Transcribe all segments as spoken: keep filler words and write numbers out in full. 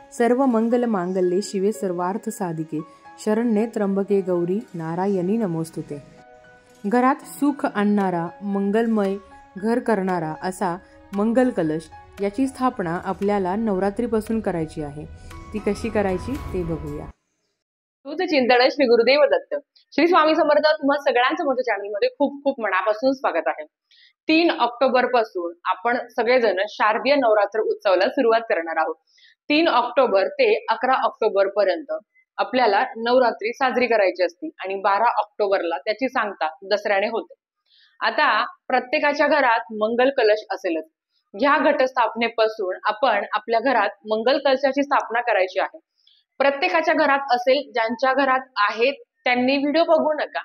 सर्व मंगल मांगल्ये शिवे सर्वार्थ साधिके शरण्ये त्र्यंबके गौरी नारायणी नमोस्तुते। घरात सुख आणणारा मंगलमय घर करणारा असा मंगल कलश याची स्थापना आपल्याला नवरात्रीपासून करायची आहे। ती कशी करायची ते बघूया। तुझं चिंतन श्री गुरुदेव दत्त श्री स्वामी समर्थ तुम्हा सगळ्यांचं माझ्या चॅनलमध्ये खूप खूप मनापासून स्वागत आहे। तीन ऑक्टोबर पासून आपण सगळेजण शारदीय नवरात्र उत्सवाला सुरुवात करणार आहोत। तीन ऑक्टोबर ते अकरा ऑक्टोबर पर्यंत आपल्याला नवरात्री साजरी करायची असते आणि बारा ऑक्टोबरला त्याची सांगता दसऱ्याने होते। आता प्रत्येकाच्या घरात मंगल कलश असेलच। ह्या घटस्थापनेपासून आपण आपल्या घरात मंगल कलशाची स्थापना करायची आहे। प्रत्येकाच्या घरात असेल, ज्यांच्या घरात आहेत त्यांनी व्हिडिओ बघू नका,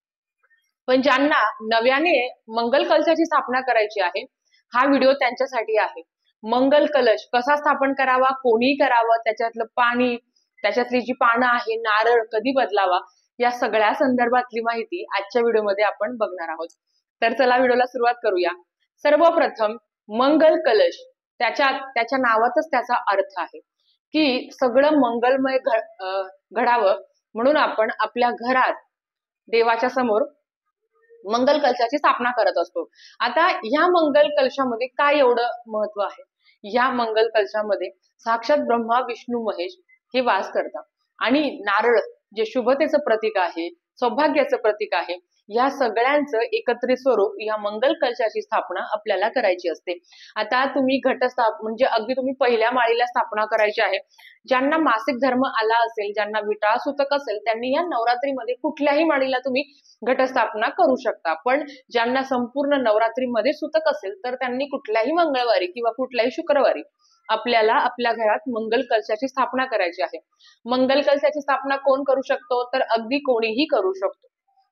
पण ज्यांना नव्याने मंगल कलशाची स्थापना करायची आहे हा व्हिडिओ त्यांच्यासाठी आहे। मंगल कलश कसा स्थापन करावा, कोणी करावं, त्याच्यातलं पाणी, त्याच्यातली जी पानं आहे, नारळ कधी बदलावा, या सगळ्या संदर्भातली माहिती आजच्या व्हिडिओमध्ये आपण बघणार आहोत। तर चला व्हिडिओला सुरुवात करूया। सर्वप्रथम मंगल कलश, त्याच्या त्याच्या नावातच त्याचा अर्थ आहे की सगळं मंगलमय घडावं म्हणून आपण आपल्या घरात देवाच्या समोर मंगल कलशाची स्थापना करत असतो। आता या मंगल कलशामध्ये काय एवढं महत्व आहे? या मंगल कलशामध्ये साक्षात ब्रह्मा विष्णू महेश हे वास करतात आणि नारळ जे शुभतेचं प्रतीक आहे, सौभाग्याचं प्रतीक आहे, या सगळ्यांचं एकत्रित स्वरूप या मंगल कलशाची स्थापना आपल्याला करायची असते। आता तुम्ही घटस्थाप म्हणजे अगदी तुम्ही पहिल्या माळीला स्थापना करायची आहे। ज्यांना मासिक धर्म आला असेल, ज्यांना विटाळ सुतक असेल, त्यांनी या नवरात्रीमध्ये कुठल्याही माळीला तुम्ही घटस्थापना करू शकता। पण ज्यांना संपूर्ण नवरात्रीमध्ये सुतक असेल तर त्यांनी कुठल्याही मंगळवारी किंवा कुठल्याही शुक्रवारी आपल्याला आपल्या घरात मंगल कलशाची स्थापना करायची आहे। मंगल कलशाची स्थापना कोण करू शकतो? तर अगदी कोणीही करू शकतो।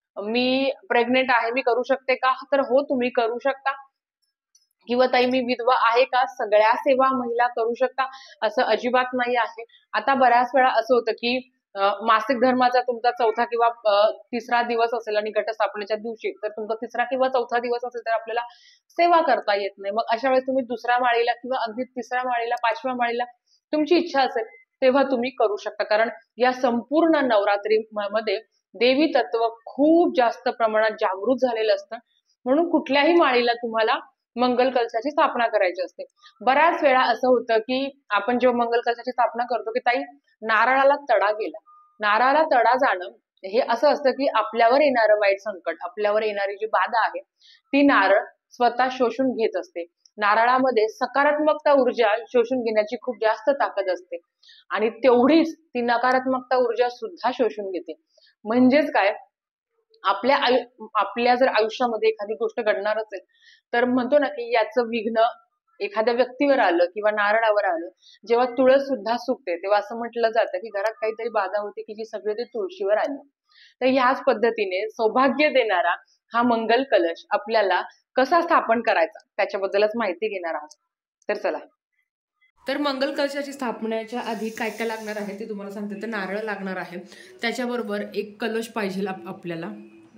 मी प्रेग्नेंट आहे, मी करू शकते का? तर हो, तुम्ही करू शकता। किंवा ताई मी विधवा आहे का? सगळ्या सेवा महिला करू शकता, असं अजिबात नाही आहे। आता बऱ्याच वेळा असं होतं की मासिक धर्माचा तुमचा चौथा किंवा तिसरा दिवस असेल आणि घटस्थापनेच्या दिवशी तर तुमचा तिसरा किंवा चौथा दिवस असेल तर आपल्याला सेवा करता येत नाही। मग अशा वेळेस तुम्ही दुसऱ्या माळीला किंवा अगदी तिसऱ्या माळीला, पाचव्या माळीला तुमची इच्छा असेल तेव्हा तुम्ही करू शकता। कारण या संपूर्ण नवरात्री मध्ये देवी तत्व खूप जास्त प्रमाणात जागृत झालेलं असतं, म्हणून कुठल्याही माळीला तुम्हाला मंगल कलशाची स्थापना करायची असते। बऱ्याच वेळा असं होतं की आपण जेव्हा मंगल कलशाची स्थापना करतो की ताई नारळाला तडा गेला। नारळाला तडा जाणं हे असं असतं की आपल्यावर येणारं वाईट संकट, आपल्यावर येणारी जी बाधा आहे ती नारळ स्वतः शोषून घेत असते। नारळामध्ये सकारात्मकता ऊर्जा शोषून घेण्याची खूप जास्त ताकद असते आणि तेवढीच ती नकारात्मकता ऊर्जा सुद्धा शोषून घेते। म्हणजेच काय, आपल्या आयु आपल्या जर आयुष्यामध्ये एखादी गोष्ट घडणार असेल तर म्हणतो ना की याचं विघ्न एखाद्या व्यक्तीवर आलं किंवा नारळावर आलं, जेव्हा तुळस सुद्धा सुकते तेव्हा असं म्हटलं जातं की घरात काहीतरी बाधा होती की जी सगळी ते तुळशीवर आली। तर ह्याच पद्धतीने सौभाग्य देणारा हा मंगल कलश आपल्याला कसा स्थापन करायचा त्याच्याबद्दलच माहिती घेणार आहोत। तर चला। तर मंगल कलशाची स्थापनेच्या आधी काय काय लागणार आहे ते तुम्हाला सांगते। तर नारळ लागणार आहे, त्याच्याबरोबर एक कलश पाहिजे आपल्याला,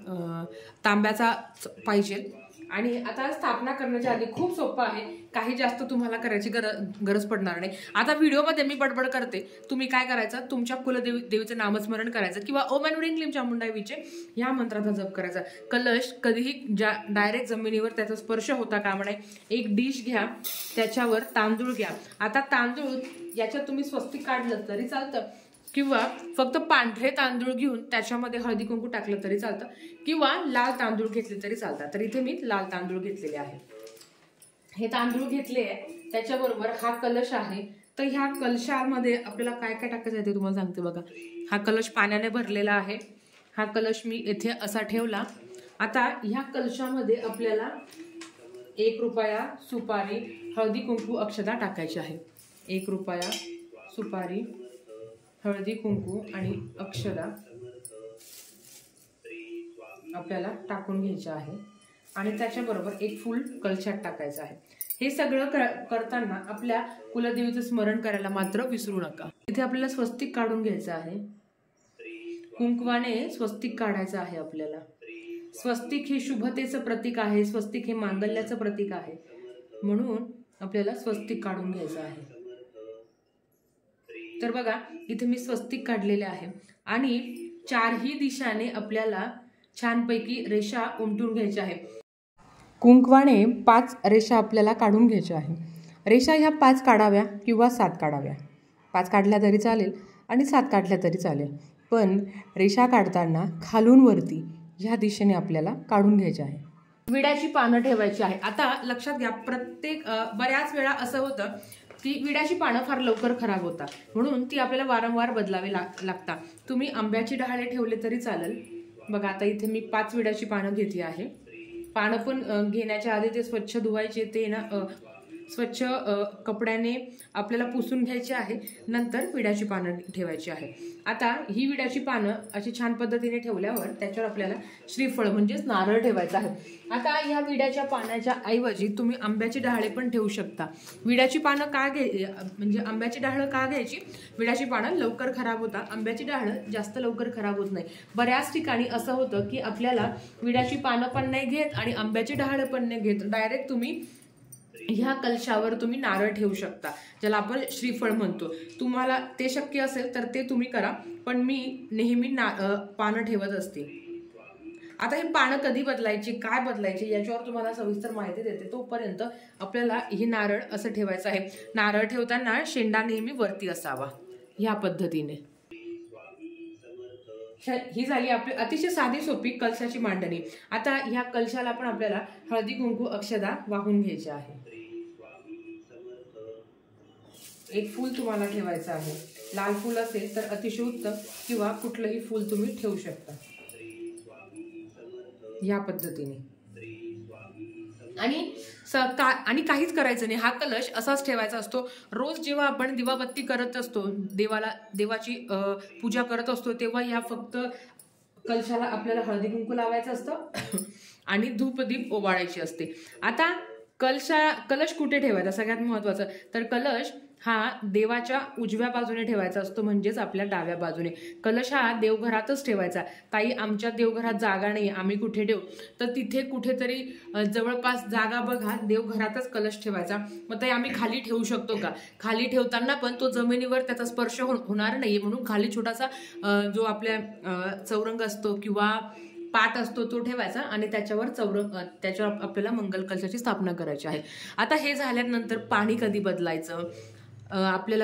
तांब्याचा पाहिजे। आणि आता स्थापना करण्याच्या आधी खूप सोपं आहे, काही जास्त तुम्हाला करायची गरज गरज पडणार नाही। आता व्हिडिओमध्ये मी बडबड करते, तुम्ही काय करायचं, तुमच्या कुलदेवी देवीचं नामस्मरण करायचं किंवा ओम ऐन ह्रीं क्लीं चामुंडाय विचे ह्या मंत्राचा जप करायचा। कलश कधीही ज्या डायरेक्ट जमिनीवर त्याचा स्पर्श होता कामा नये। एक डिश घ्या, त्याच्यावर तांदूळ घ्या। आता तांदूळ याच्यात तुम्ही स्वस्तिक काढलं तरी चालतं किंवा फक्त पांढरे तांदूळ घेऊन त्याच्यामध्ये हळदी कुंकू टाकलं तरी चालतं किंवा लाल तांदूळ घेतले तरी चालतात। तर इथे मी लाल तांदूळ घेतलेले आहे। हे तांदूळ घेतले आहे, त्याच्याबरोबर हा कलश आहे। तर ह्या कलशामध्ये आपल्याला काय काय टाकायचं आहे ते तुम्हाला सांगते बघा। हा कलश पाण्याने भरलेला आहे। हा कलश मी इथे असा ठेवला। आता ह्या कलशामध्ये आपल्याला एक रुपया, सुपारी, हळदी कुंकू, अक्षता टाकायची आहे। एक रुपया, सुपारी, हळदी कुंकू आणि अक्षता आपल्याला टाकून घ्यायचे आहे आणि त्याच्याबरोबर एक फूल कलशात टाकायचं आहे। हे सगळं करताना आपल्या कुलदेवीचं स्मरण करायला मात्र विसरू नका। इथे आपल्याला स्वस्तिक काढून घ्यायचं आहे, कुंकवाने स्वस्तिक काढायचं आहे आपल्याला। स्वस्तिक हे शुभतेचं प्रतीक आहे, स्वस्तिक हे मांगल्याचं प्रतीक आहे, म्हणून आपल्याला स्वस्तिक काढून घ्यायचं आहे। तर बघा इथे मी स्वस्तिक काढलेले आहे आणि चारही दिशाने आपल्याला छानपैकी रेषा उमटून घ्यायच्या आहे. कुंकवाने पाच रेषा आपल्याला काढून घ्यायच्या आहे. रेषा ह्या पाच काढाव्या किंवा सात काढाव्या. पाच काढल्या तरी चालेल आणि सात काढल्या तरी चालेल, पण रेषा काढताना खालून वरती ह्या दिशेने आपल्याला काढून घ्यायची आहे. विड्याची पानं ठेवायची आहे. आता लक्षात घ्या, प्रत्येक बऱ्याच वेळा असं होतं की विड्याची पानं फार लवकर खराब होतात, म्हणून ती आपल्याला वारंवार बदलावी लाग लागतात. तुम्ही आंब्याची डहाळे ठेवले तरी चालेल. बघा आता इथे मी पाच विड्याची पानं घेतली आहे. पानं पण घेण्याच्या आधी ते स्वच्छ धुवायचे, ते ना स्वच्छ कपड्याने आपल्याला पुसून घ्यायचे आहे. नंतर विड्याची पानं ठेवायची आहे. आता ही विड्याची पानं अशी छान पद्धतीने ठेवल्यावर त्याच्यावर आपल्याला श्रीफळ म्हणजेच नारळ ठेवायचं आहे. आता ह्या विड्याच्या पानाच्या ऐवजी तुम्ही आंब्याची डहाळे पण ठेवू शकता. विड्याची पानं का घ्याय म्हणजे आंब्याची डहाळं का घ्यायची? विड्याची पानं लवकर खराब होतात, आंब्याची डहाळं जास्त लवकर खराब होत नाही. बऱ्याच ठिकाणी असं होतं की आपल्याला विड्याची पानं पण नाही घेत आणि आंब्याची डहाळं पण नाही घेत, डायरेक्ट तुम्ही ह्या कलशावर तुम्ही नारळ ठेवू शकता, ज्याला आपण श्रीफळ म्हणतो. तुम्हाला ते शक्य असेल तर ते तुम्ही करा, पण मी नेहमी ना पानं ठेवत असते. आता ही पानं कधी बदलायची, काय बदलायची याच्यावर तुम्हाला सविस्तर माहिती देते. तोपर्यंत आपल्याला हे नारळ असं ठेवायचं आहे. नारळ ठेवताना शेंडा नेहमी वरती असावा, ह्या पद्धतीने. ही झाली आपली अतिशय साधी सोपी कलशाची मांडणी. आता ह्या कलशाला पण आपल्याला हळदी कुंकू अक्षदा वाहून घ्यायची आहे. एक फूल तुम्हाला ठेवायचं आहे. लाल फूल असेल तर अतिशय उत्तम, किंवा कुठलंही फूल तुम्ही ठेवू शकता या पद्धतीने. आणि का आणि काहीच करायचं नाही, हा कलश असाच ठेवायचा असतो. रोज जेव्हा आपण दिवाबत्ती करत असतो, देवाला देवाची पूजा करत असतो, तेव्हा या फक्त कलशाला आपल्याला हळदी कुंकू लावायचं असतं आणि धूपदीप ओवाळायची असते. आता कलशा कलश कुठे ठेवायचा सगळ्यात महत्वाचं तर कलश हा देवाच्या उजव्या बाजूने ठेवायचा असतो, म्हणजेच आपल्या डाव्या बाजूने. कलश हा देवघरातच ठेवायचा. ताई आमच्या देवघरात जागा नाही, आम्ही कुठे ठेवू? तर तिथे कुठेतरी जवळपास जागा बघा, देवघरातच कलश ठेवायचा. मग ताई आम्ही खाली ठेवू शकतो का? खाली ठेवताना पण तो जमिनीवर त्याचा स्पर्श होणार नाही, म्हणून खाली छोटासा जो आपल्या चौरंग असतो किंवा पाट असतो तो ठेवायचा आणि त्याच्यावर चौरंग त्याच्यावर आपल्याला मंगल कलशाची स्थापना करायची आहे. आता हे झाल्यानंतर पाणी कधी बदलायचं, आपल्याला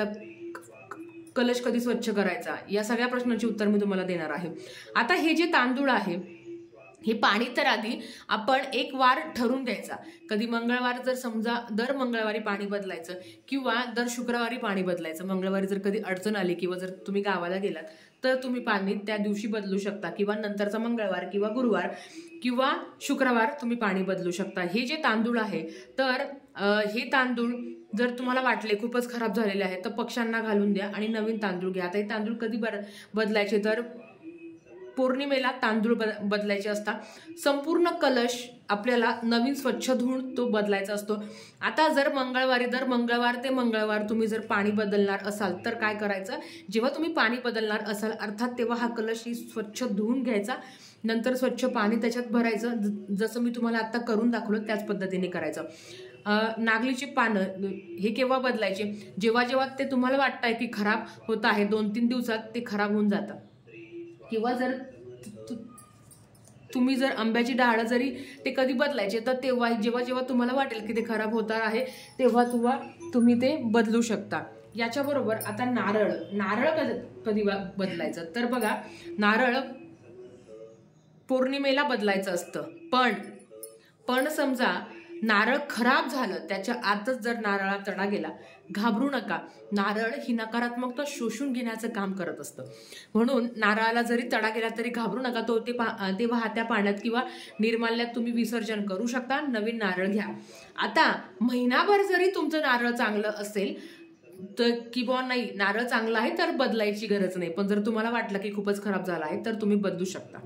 कलश कधी स्वच्छ करायचा, या सगळ्या प्रश्नांची उत्तर मी तुम्हाला देणार आहे. आता हे जे तांदूळ आहे, हे पाणी तर आधी आपण एक वार ठरवून घ्यायचा. कधी मंगळवार जर समजा दर मंगळवारी पाणी बदलायचं किंवा दर शुक्रवारी पाणी बदलायचं. मंगळवारी जर कधी अडचण आली किंवा जर तुम्ही गावाला गेलात तर तुम्ही पाणी त्या दिवशी बदलू शकता, किंवा नंतरचा मंगळवार किंवा गुरुवार किंवा शुक्रवार तुम्ही पाणी बदलू शकता. हे जे तांदूळ आहे तर हे तांदूळ जर तुम्हाला वाटले खूपच खराब झालेले आहे तर पक्ष्यांना घालून द्या आणि नवीन तांदूळ घ्या. आता हे तांदूळ कधी बदलायचे तर पौर्णिमेला तांदूळ बदलायचे असतात. संपूर्ण कलश आपल्याला नवीन स्वच्छ धुवून तो बदलायचा असतो. आता जर मंगळवारी दर मंगळवार ते मंगळवार तुम्ही जर पाणी बदलणार असाल तर काय करायचं, जेव्हा तुम्ही पाणी बदलणार असाल अर्थात तेव्हा हा कलश स्वच्छ धुवून घ्यायचा, नंतर स्वच्छ पाणी त्याच्यात भरायचं. जसं मी तुम्हाला आता करून दाखवलं त्याच पद्धतीने करायचं. नागलीची पानं हे केव्हा बदलायचे, जेव्हा जेव्हा ते तुम्हाला वाटतंय की खराब होत आहे, दोन तीन दिवसात ते खराब होऊन जातात. किंवा जर तुम्ही जर आंब्याची डहाळं जरी ते कधी बदलायचे तर तेव्हा जेव्हा जेव्हा तुम्हाला वाटेल की ते खराब होणार आहे तेव्हा तुम्हा तुम्ही ते बदलू शकता. याच्याबरोबर आता नारळ नारळ कधी कधी बदलायचं तर बघा, नारळ पौर्णिमेला बदलायचं असतं. पण पण समजा नारळ खराब झालं, त्याच्या आतच जर नारळात तडा गेला, घाबरू नका. नारळ ही नकारात्मकता शोषून घेण्याचं काम करत असतं, म्हणून नारळाला जरी तडा गेला तरी घाबरू नका. तो ते पा ते वाहत्या पाण्यात किंवा निर्माल्यात तुम्ही विसर्जन करू शकता. नवीन नारळ घ्या. आता महिनाभर जरी तुमचं नारळ चांगलं असेल तर किंवा नाही नारळ चांगला आहे तर बदलायची गरज नाही, पण जर तुम्हाला वाटलं की खूपच खराब झाला आहे तर तुम्ही बदलू शकता.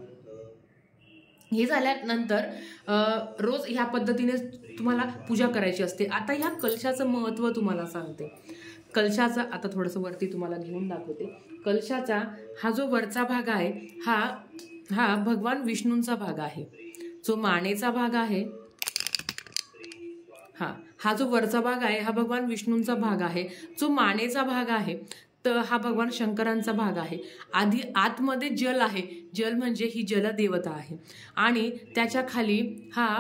हे झाल्यानंतर रोज ह्या पद्धतीने तुम्हाला पूजा करायची असते. आता ह्या कलशाचं महत्त्व तुम्हाला सांगते. कलशाचा आता थोडंसं वरती तुम्हाला घेऊन दाखवते. कलशाचा हा जो वरचा भाग आहे हा हा भगवान विष्णूंचा भाग आहे. जो मानेचा भाग आहे हा हा जो वरचा भाग आहे हा भगवान विष्णूंचा भाग आहे. जो मानेचा भाग आहे तर हा भगवान शंकरांचा भाग आहे. आधी आतमध्ये जल आहे, जल म्हणजे ही जलदेवता आहे, आणि त्याच्या खाली हा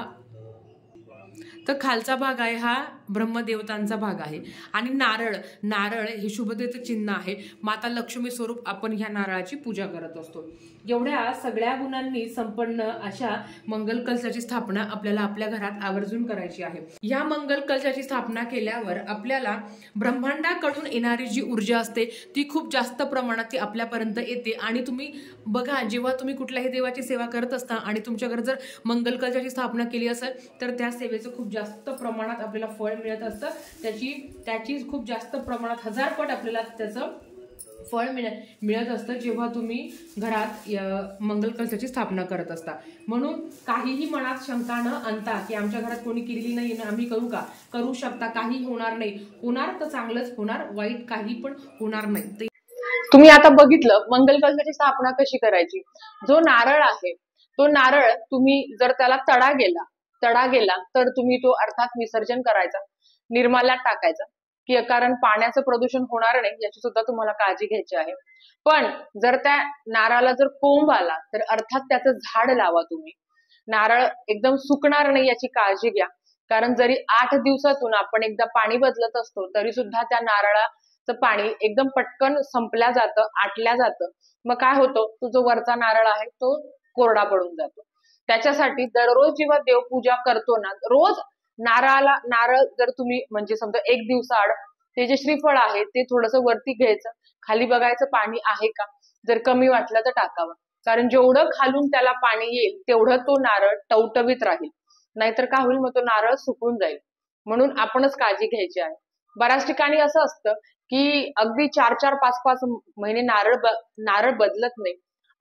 तर खालचा भाग आहे हा ब्रह्मदेवतांचा भाग आहे. आणि नारळ नारळ हे शुभतेचं चिन्ह आहे. माता लक्ष्मी स्वरूप आपण ह्या नारळाची पूजा करत असतो. एवढ्या सगळ्या गुणांनी संपन्न अशा मंगल कलशाची स्थापना आपल्याला आपल्या घरात आवर्जून करायची आहे. या मंगल कलशाची स्थापना केल्यावर आपल्याला ब्रह्मांडाकडून येणारी जी ऊर्जा असते ती खूप जास्त प्रमाणात ती आपल्यापर्यंत येते. आणि तुम्ही बघा, जेव्हा तुम्ही कुठल्याही देवाची सेवा करत असता आणि तुमच्या घरात जर मंगल कलशाची स्थापना केली असेल तर त्या सेवेचं खूप जास्त प्रमाणात आपल्याला फळ मिळत असतं. त्याची त्याची खूप जास्त प्रमाणात हजार पट आपल्याला त्याचं फळ मिळ मिळत असतं जेव्हा तुम्ही घरात मंगल कलशाची स्थापना करत असता. म्हणून काहीही मनात शंका न आणता की आमच्या घरात कोणी केलेली नाही ना आम्ही करू का, करू शकता. काही होणार नाही, होणार तर चांगलंच होणार, वाईट काही पण होणार नाही. तुम्ही आता बघितलं मंगल कलशाची स्थापना कशी करायची. जो नारळ आहे तो नारळ तुम्ही जर त्याला तडा गेला तडा गेला तर तुम्ही तो अर्थात विसर्जन करायचा, निर्माल्यात टाकायचा, की कारण पाण्याचं प्रदूषण होणार नाही याची सुद्धा तुम्हाला काळजी घ्यायची आहे. पण जर त्या नारळाला जर कोंब आला तर अर्थात त्याचं झाड लावा तुम्ही. नारळ एकदम सुकणार नाही याची काळजी घ्या, कारण जरी आठ दिवसातून आपण एकदा पाणी बदलत असतो तरी सुद्धा त्या नारळाचं पाणी एकदम पटकन संपल्या जातं, आटल्या जातं. मग काय होतं, तो जो वरचा नारळ आहे तो कोरडा पडून जातो. त्याच्यासाठी दररोज जेव्हा देवपूजा करतो ना, रोज नारळाला नारळ जर तुम्ही म्हणजे समजा एक दिवसाआड ते जे श्रीफळ आहे ते थोडंसं वरती घ्यायचं, खाली बघायचं पाणी आहे का, जर कमी वाटलं तर टाकावं. कारण जेवढं खालून त्याला पाणी येईल तेवढं तो नारळ टवटवीत राहील, नाहीतर काय होईल, मग तो नारळ सुकून जाईल. म्हणून आपणच काळजी घ्यायची आहे. बऱ्याच ठिकाणी असं असतं की अगदी चार चार पाच पाच महिने नारळ नारळ बदलत नाही,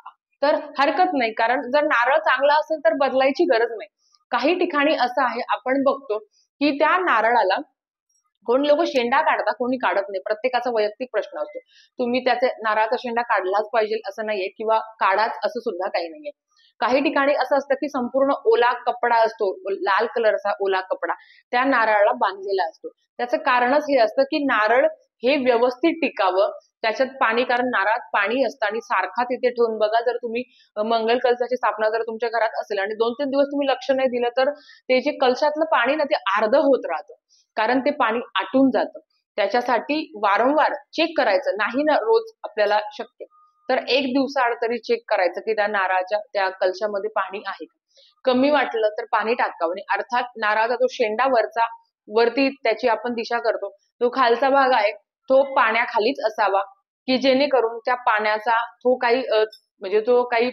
तर हरकत नाही, कारण जर नारळ चांगला असेल तर बदलायची गरज नाही. काही ठिकाणी असं आहे, आपण बघतो की त्या नारळाला कोणी लोक शेंडा काढतात, कोणी काढत नाही. प्रत्येकाचा वैयक्तिक प्रश्न असतो. तुम्ही त्याचे नारळाचा शेंडा काढलाच पाहिजे असं नाहीये, किंवा काढाच असं सुद्धा काही नाहीये. काही ठिकाणी असं असतं की संपूर्ण ओला कपडा असतो, लाल कलरचा ओला कपडा त्या नारळाला बांधलेला असतो. त्याचं कारणच हे असतं की नारळ हे व्यवस्थित टिकावं, त्याच्यात पाणी, कारण नारळात पाणी असतं आणि सारखा तिथे ठेवून बघा, जर तुम्ही मंगल कलशाची स्थापना जर तुमच्या घरात असेल आणि दोन तीन दिवस तुम्ही लक्ष नाही दिलं तर ते जे कलशातलं पाणी ना ते अर्ध होत राहतं, कारण ते पाणी आटून जातं. त्याच्यासाठी वारंवार चेक करायचं, नाही ना रोज आपल्याला शक्य तर एक दिवसाआड तरी चेक करायचं की त्या नारळाच्या त्या कलशामध्ये पाणी आहे का. कमी वाटलं तर पाणी टाकावं. आणि अर्थात नारळाचा जो शेंडा वरचा वरती त्याची आपण दिशा करतो, तो खालचा भाग आहे तो पाण्याखालीच असावा, की जेणेकरून त्या पाण्याचा तो काही म्हणजे तो काही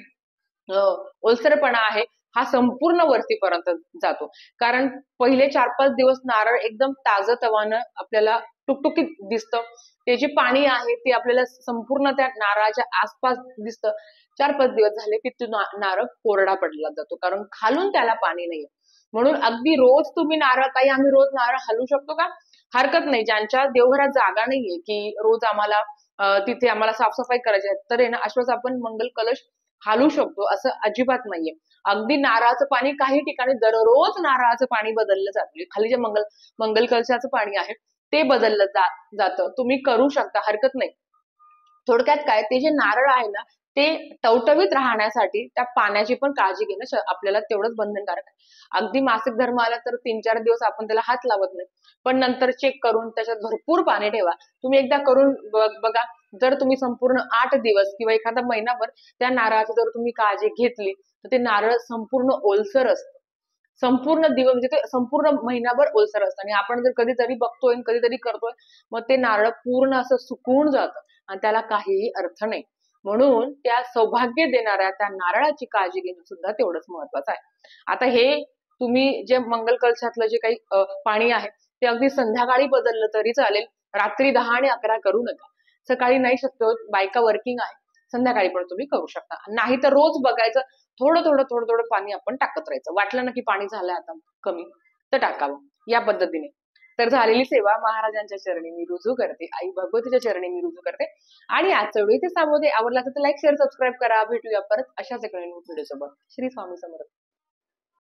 ओलसरपणा आहे हा संपूर्ण वरतीपर्यंत जातो. कारण पहिले चार पाच दिवस नारळ एकदम ताजं तवानं आपल्याला टुकटुकीत दिसतं, ते जे पाणी आहे ते आपल्याला संपूर्ण त्या नारळाच्या आसपास दिसतं. चार पाच दिवस झाले की तो नारळ कोरडा पडला जातो, कारण खालून त्याला पाणी नाहीये. म्हणून अगदी रोज तुम्ही नारळ, काही आम्ही रोज नारळ हलवू शकतो का, हरकत नाही. ज्यांच्या देवघरात जागा नाहीये की रोज आम्हाला तिथे आम्हाला साफसफाई करायची आहे तर आहे ना, अशाच आपण मंगल कलश हलवू शकतो, असं अजिबात नाहीये. अगदी नारळाचं पाणी काही ठिकाणी दररोज नारळाचं पाणी बदललं जातं, खाली जे मंगल मंगल कलशाचं पाणी आहे ते बदललं जातं. तुम्ही करू शकता, हरकत नाही. थोडक्यात काय, ते जे नारळ आहे ना ते टवटवीत राहण्यासाठी त्या पाण्याची पण काळजी घेणं आपल्याला तेवढंच बंधनकारक आहे. अगदी मासिक धर्म आला तर तीन चार दिवस आपण त्याला हात लावत नाही, पण नंतर चेक करून त्याच्यात भरपूर पाणी ठेवा. तुम्ही एकदा करून बघा, जर तुम्ही संपूर्ण आठ दिवस किंवा एखादा महिनाभर त्या नारळाची जर तुम्ही काळजी घेतली तर ते नारळ संपूर्ण ओलसर असतं, संपूर्ण दिवस म्हणजे ते संपूर्ण महिनाभर ओलसर असतं. आणि आपण जर कधीतरी बघतोय कधीतरी करतोय मग ते नारळ पूर्ण असं सुकून जातं आणि त्याला काहीही अर्थ नाही. म्हणून त्या सौभाग्य देणाऱ्या त्या नारळाची काळजी घेणं सुद्धा तेवढंच महत्वाचं आहे. आता हे तुम्ही जे मंगल कलशातलं जे काही पाणी आहे ते अगदी संध्याकाळी बदललं तरी चालेल, रात्री दहा आणि अकरा करू नका. सकाळी नाही शक्य होत, बायका वर्किंग आहे, संध्याकाळी पण तुम्ही करू शकता. नाही तर रोज बघायचं, थोडं थोडं थोडं थोडं पाणी आपण टाकत राहायचं. वाटलं ना की पाणी झालंय आता कमी तर टाकावं, या पद्धतीने. तर झालेली सेवा महाराजांच्या चरणी मी रुजू करते, आई भगवतीच्या चरणी मी रुजू करते. आणि आजचा व्हिडिओ इथे थांबवते. आवडला तर लाईक शेअर सबस्क्राईब करा. भेटूया परत अशाच एका नवीन व्हिडिओ सोबत. श्री स्वामी समर्थ.